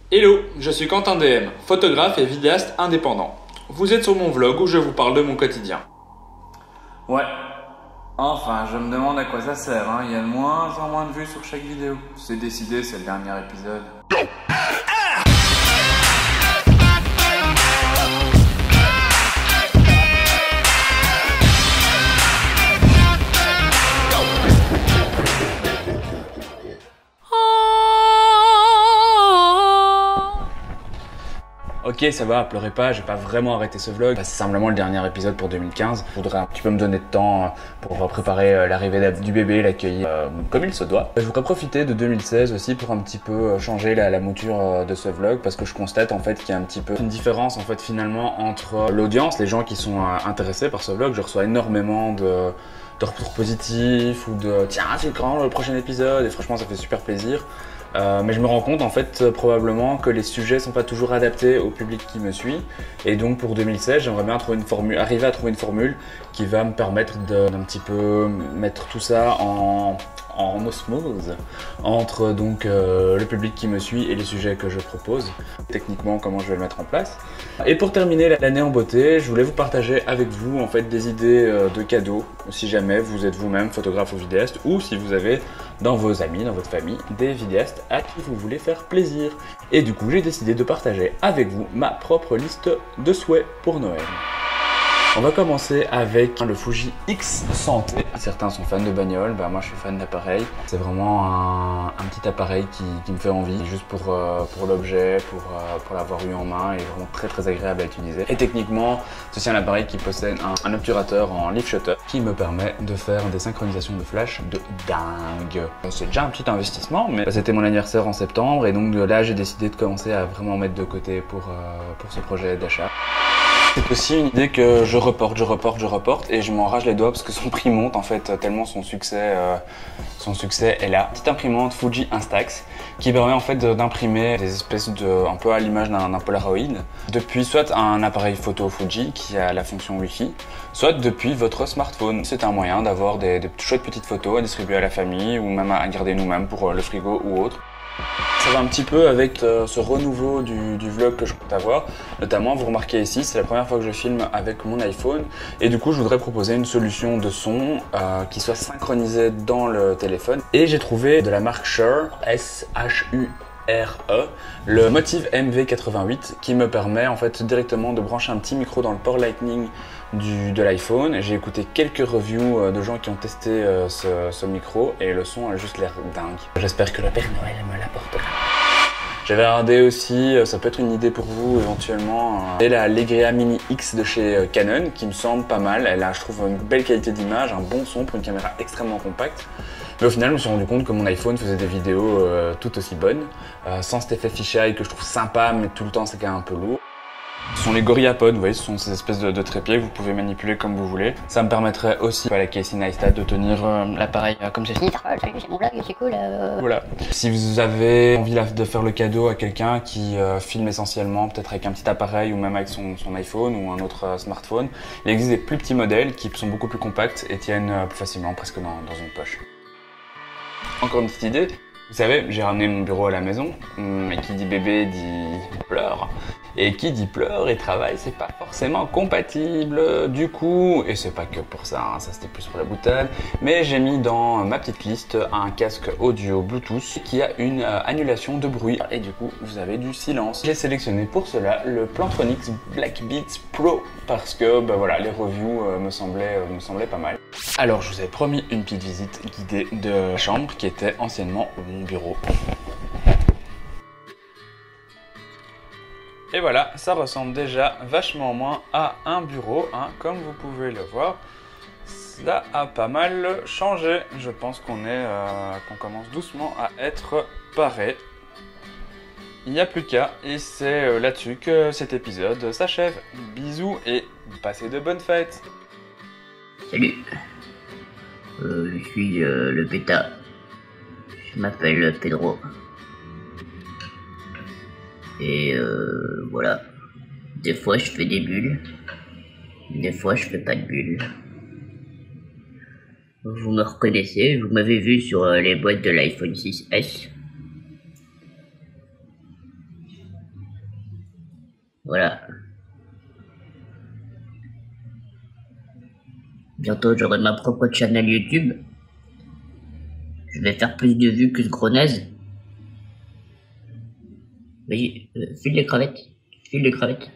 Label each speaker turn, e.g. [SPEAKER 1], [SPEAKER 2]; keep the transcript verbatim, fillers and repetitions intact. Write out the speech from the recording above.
[SPEAKER 1] Hello, je suis Quentin D M, photographe et vidéaste indépendant. Vous êtes sur mon vlog où je vous parle de mon quotidien.
[SPEAKER 2] Ouais, enfin, je me demande à quoi ça sert, hein. Il y a de moins en moins de vues sur chaque vidéo. C'est décidé, c'est le dernier épisode.
[SPEAKER 3] Ok, ça va, pleurez pas, j'ai pas vraiment arrêté ce vlog. C'est simplement le dernier épisode pour deux mille quinze. Je voudrais un petit peu me donner de temps pour préparer l'arrivée du bébé, l'accueillir euh, comme il se doit. Je voudrais profiter de deux mille seize aussi pour un petit peu changer la, la mouture de ce vlog, parce que je constate en fait qu'il y a un petit peu une différence en fait finalement entre l'audience, les gens qui sont intéressés par ce vlog. Je reçois énormément de, de retours positifs ou de tiens c'est quand le prochain épisode, et franchement ça fait super plaisir. Euh, mais je me rends compte en fait euh, probablement que les sujets sont pas toujours adaptés au public qui me suit, et donc pour deux mille seize j'aimerais bien trouver une formule, arriver à trouver une formule qui va me permettre d'un petit peu mettre tout ça en, en osmose entre donc euh, le public qui me suit et les sujets que je propose, techniquement comment je vais le mettre en place. Et pour terminer l'année en beauté, je voulais vous partager avec vous en fait des idées euh, de cadeaux si jamais vous êtes vous-même photographe ou vidéaste, ou si vous avez dans vos amis, dans votre famille, des vidéastes à qui vous voulez faire plaisir. Et du coup, j'ai décidé de partager avec vous ma propre liste de souhaits pour Noël. On va commencer avec le Fuji X cent T. Certains sont fans de bagnole, bah moi je suis fan d'appareil. C'est vraiment un, un petit appareil qui, qui me fait envie, juste pour, euh, pour l'objet, pour, euh, pour l'avoir eu en main, et vraiment très très agréable à utiliser. Et techniquement, c'est un appareil qui possède un, un obturateur en leaf shutter qui me permet de faire des synchronisations de flash de dingue. C'est déjà un petit investissement, mais c'était mon anniversaire en septembre, et donc de là j'ai décidé de commencer à vraiment mettre de côté pour, euh, pour ce projet d'achat. C'est aussi une idée que je reporte, je reporte, je reporte, et je m'enrage les doigts parce que son prix monte en fait tellement son succès, euh, son succès est là. Petite imprimante Fuji Instax qui permet en fait d'imprimer des espèces de, un peu à l'image d'un Polaroid, depuis soit un appareil photo Fuji qui a la fonction Wi-Fi, soit depuis votre smartphone. C'est un moyen d'avoir des, des chouettes petites photos à distribuer à la famille ou même à garder nous-mêmes pour le frigo ou autre. Ça va un petit peu avec euh, ce renouveau du, du vlog que je compte avoir. Notamment, vous remarquez ici, c'est la première fois que je filme avec mon iPhone, et du coup je voudrais proposer une solution de son euh, qui soit synchronisée dans le téléphone. Et j'ai trouvé de la marque Shure, S H U R E, le Motive M V quatre-vingt-huit, qui me permet en fait directement de brancher un petit micro dans le port Lightning du, de l'iPhone. J'ai écouté quelques reviews de gens qui ont testé euh, ce, ce micro, et le son a juste l'air dingue. J'espère que le Père Noël me l'apportera. J'avais regardé aussi, ça peut être une idée pour vous éventuellement, c'est la Legria Mini X de chez Canon, qui me semble pas mal. Elle a, je trouve, une belle qualité d'image, un bon son pour une caméra extrêmement compacte. Mais au final, je me suis rendu compte que mon iPhone faisait des vidéos euh, tout aussi bonnes, euh, sans cet effet fisheye que je trouve sympa, mais tout le temps c'est quand même un peu lourd. Ce sont les GorillaPod, vous voyez, ce sont ces espèces de, de trépieds que vous pouvez manipuler comme vous voulez. Ça me permettrait aussi, à la Casey Neistat, de tenir euh, l'appareil euh, comme ceci.
[SPEAKER 4] C'est mon blog, c'est cool. Euh...
[SPEAKER 3] Voilà. Si vous avez envie de faire le cadeau à quelqu'un qui euh, filme essentiellement, peut-être avec un petit appareil ou même avec son, son iPhone ou un autre euh, smartphone, il existe des plus petits modèles qui sont beaucoup plus compacts et tiennent euh, plus facilement, presque dans, dans une poche. Encore une petite idée. Vous savez, j'ai ramené mon bureau à la maison, mais qui dit bébé dit pleurs. Et qui dit pleurs et travail, c'est pas forcément compatible. Du coup, et c'est pas que pour ça, hein, ça c'était plus pour la boutade, mais j'ai mis dans ma petite liste un casque audio Bluetooth qui a une euh, annulation de bruit, et du coup vous avez du silence. J'ai sélectionné pour cela le Plantronics Black Beats Pro, parce que bah, voilà, les reviews euh, me, semblaient, euh, me semblaient pas mal. Alors je vous ai promis une petite visite guidée de la chambre qui était anciennement mon bureau. Et voilà, ça ressemble déjà vachement moins à un bureau, hein, comme vous pouvez le voir. Cela a pas mal changé. Je pense qu'on est, euh, qu'on commence doucement à être paré. Il n'y a plus qu'à, et c'est là-dessus que cet épisode s'achève. Bisous et passez de bonnes fêtes.
[SPEAKER 4] Salut, euh, je suis euh, le bêta. Je m'appelle Pedro. Et euh, voilà. Des fois je fais des bulles. Des fois je fais pas de bulles. Vous me reconnaissez, vous m'avez vu sur euh, les boîtes de l'iPhone six S. Voilà. Bientôt, j'aurai ma propre chaîne YouTube. Je vais faire plus de vues que ce gros naze. Vas-y, euh, file les crevettes. File les crevettes.